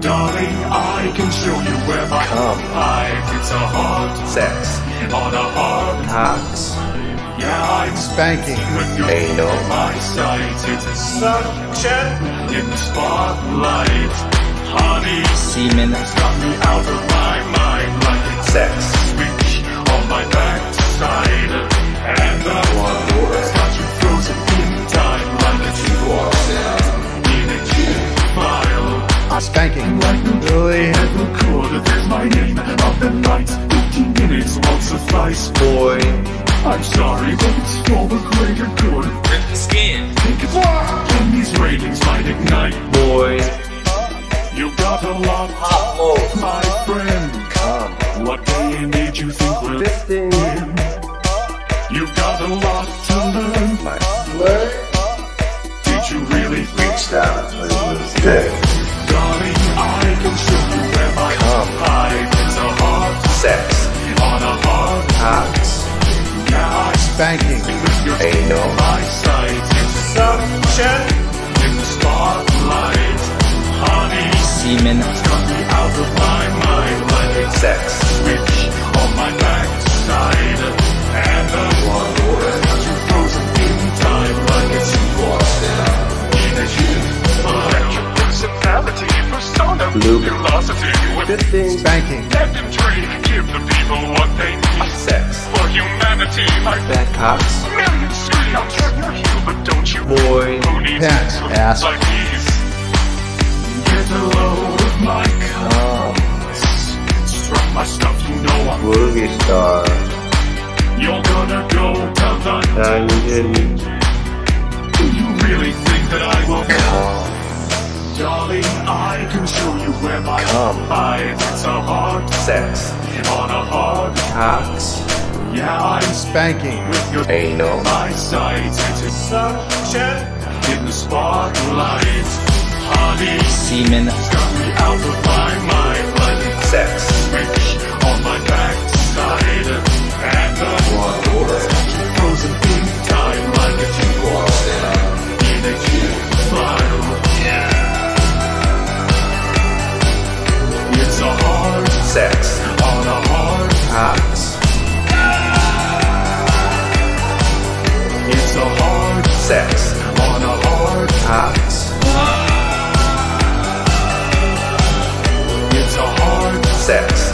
Darling, I can show you where my life. It's a hard sex on a hard cocks Yeah, I'm spanking when you're anal on my sight. It's a suction in the spotlight. Honey, semen it's got me out of my mind like it's sex switch on my backside. And the water's got you frozen in time like it's in a zip file. spanking Really? Record, there's my name up the night. 15 minutes won't suffice. boy I'm sorry, but it's for the greater good. rip the skin Think it's and these ratings might ignite. boy You got a lot, hot mode my friend. come What day and age you think will 15 You've got a lot to learn. my flirt Did you really reached out when it was dead Darling, I can show you where my life is a hard sex on a hard cocks Yeah, I spanking with your anal my sight. It's suction in the spotlight. Honey, semen got me out of my mind like it's sex switch on my backside. And the water got you frozen in time like it's in a huge file. Personality, persona, Lube. philosophy with 15 spanking and intrigue. Give the people what they need. sex For humanity, I fat cocks millions scream out turn your heel, but don't you boy who needs Pants, ass. like these? Get a load of my struck my stuff, you know I'm movie star You're gonna go tell the dungeon Do you really think that I will Darling, I can show you where my life. It's a hard sex on a hard cocks Yeah, I'm spanking with your anal my sight. It's a suction in the spotlight. Honey, semen got me out of my mind like it's sex switch on my backside. And the water frozen in time like it's in a huge file. It's a hard sex on a hard cocks It's a hard sex on a hard cocks It's a hard sex